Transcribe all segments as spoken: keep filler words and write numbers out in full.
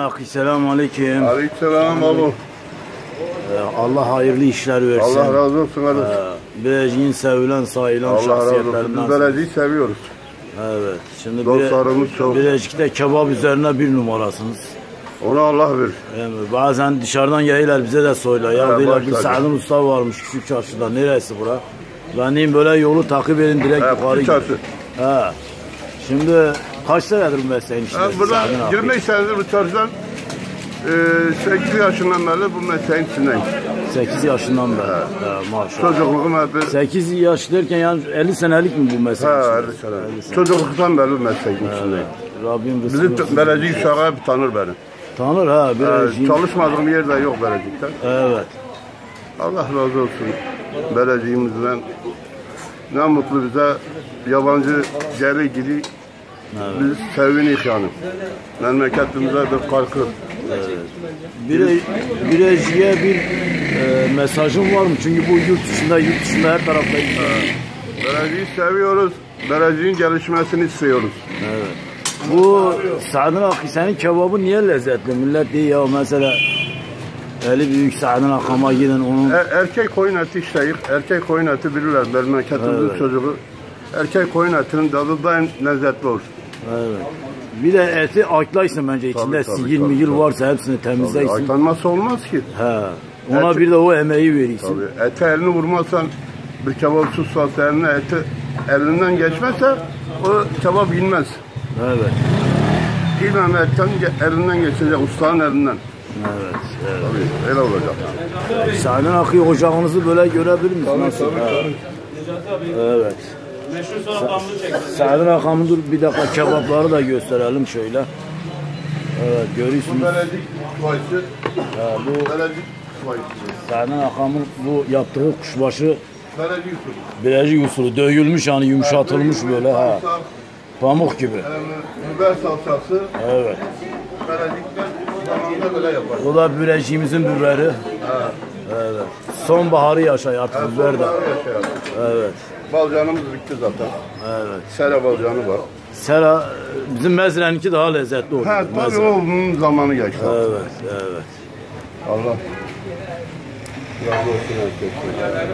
Akı, selamun aleyküm. Aleykümselam baba. Ee, Allah hayırlı işler versin. Allah razı olsun. Ee, Bilecik'in sevilen, sayılan Allah razı şahsiyetlerinden. olsun. Biz Bilecik'i seviyoruz. Evet. Şimdi Dostlarımız çok. Bilecik'te kebap üzerine bir numarasınız. Ona Allah verir. Yani bazen dışarıdan gelirler bize de soylar. Ya He, diyorlar bir başladı. Sa'dın Usta varmış küçük çarşıda. Neresi bura? Ben diyeyim böyle yolu takip edin direkt He, yukarı küçük çarşı. He. Şimdi kaç senedir bu mesleğin içinde? Yani burada yirmi beş senedir bu çarşıdan e, sekiz yaşından beri bu mesleğin içindeyim. sekiz yaşından beri. He, maşallah. Çocukluğum hep. sekiz yaş derken yani elli senelik mi bu meslek? He, elli sene. Çocukluktan beri bu mesleğin içindeyim. Rabbim Bizi rızkını Bilecik uşağı hep tanır beni. tanır ha. Ee, Bilecik'in. çalışmadığım yerde yok Bilecik'te. Evet. Allah razı olsun Bilecik'imizden. Ne mutlu bize yabancı geri gidi. Evet. Biz sevinik yani. Memleketimize bir farkı. Evet. Bire, Bilecik'e bir e, mesajın var mı? Çünkü bu yurt dışında, yurt dışında her tarafta. Bilecik'i seviyoruz. Bilecik'in gelişmesini istiyoruz. Evet. Bu Sa'dın Akı, senin kebabı niye lezzetli? Millet diyor ya mesela eli büyük Sa'dın Akı'ma gidin onun. Er, erkek koyun eti işleyik. Erkek koyun eti bilirler. Memleketimizin Evet. çocuğu. Erkek koyun etinin tadı daim lezzetli olur. Evet. Bir de eti aklaysın bence içinde Tabii, tabii, sigil tabii, migil tabii. varsa hepsini temizleysin. Aytanması olmaz ki. He. Ona Eti- bir de o emeği verirsin. Tabii. Ete elini vurmazsan bir kebapçı ustası eline eti elinden geçmezse o kebap yenmez. Evet. İlmem etten ge- elinden geçecek ustanın elinden. Evet. Evet. Tabii öyle olacak. Sa'dın Akı ocağınızı böyle görebilir miyiz? Nasıl? Ha. Evet. Sa'dın Akı'nın dur bir dakika kebapları da gösterelim şöyle. Evet görüyorsunuz. Bilecik kuşbaşı. Ha, bu Bilecik kuşbaşı. Sa'dın Akı'nın bu yaptığı kuşbaşı Bilecik usulü. Bilecik usulü dövülmüş yani yumuşatılmış böyle ha. Pamuk gibi. Yani biber salçası. Evet. Bilecik'ten zamanında böyle yapar. Bu da Bilecik'imizin biberi. Evet. Sonbaharı yaşay artık biber de. Evet. Balcanımız bitti zaten. Evet. Sera balcanı var. Sera bizim mezreninki daha lezzetli olur. Ha tabii Mezre. o bunun zamanı geçti. Evet, evet. Allah razı olsun herkese.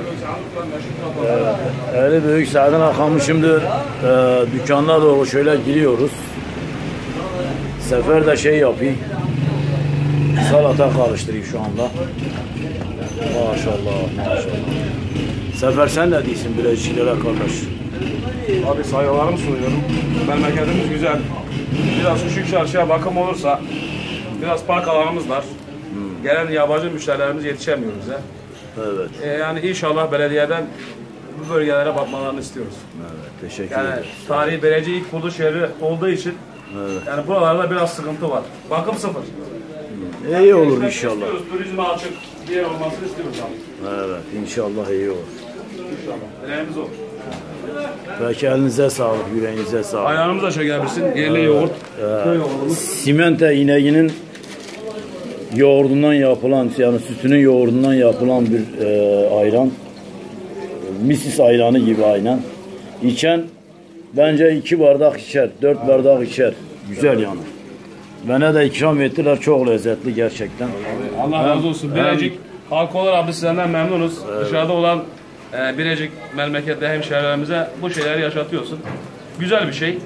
Evet. Eli büyük Sa'dın Akı'nın şimdi e, dükkanına doğru şöyle giriyoruz. Sefer de şey yapıyor. Salata karıştırıyor şu anda. Maşallah, maşallah. Sefer sen ne diyorsun Bilecik'lere kardeş? Abi saygılarımı sunuyorum. Memleketimiz güzel. Biraz küçük çarşıya bakım olursa, biraz park alanımız var. Hmm. Gelen yabancı müşterilerimiz yetişemiyor bize. Evet. Ee, yani inşallah belediyeden bu bölgelere bakmalarını istiyoruz. Evet, teşekkür Yani ederiz. tarihi belediye ilk kuruluş yeri olduğu için Evet. yani buralarda biraz sıkıntı var. Bakım sıfır. İyi olur Gelişmek inşallah. istiyoruz, turizme açık bir yer olmasını istiyoruz abi. Evet, inşallah iyi olur. İnşallah. Dileğimiz olur. Belki elinize sağlık, yüreğinize sağlık. Ayağınımız da çekebilirsin. Yerli yoğurt. Köy yoğurdumuz. Simente ineğinin yoğurdundan yapılan, yani sütünün yoğurdundan yapılan bir e, ayran. Misis ayranı gibi aynen. İçen bence iki bardak içer, dört bardak içer. Güzel yani. Bana da ikram ettiler, çok lezzetli gerçekten. Allah razı olsun. Bilecik halkı olarak biz sizden memnunuz. Evet. Dışarıda olan e, Bilecik memlekette hemşehrilerimize bu şeyleri yaşatıyorsun. Güzel bir şey.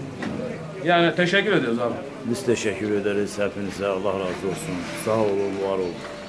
Yani teşekkür ediyoruz abi. Biz teşekkür ederiz hepinize. Allah razı olsun. Sağ olun, var olun.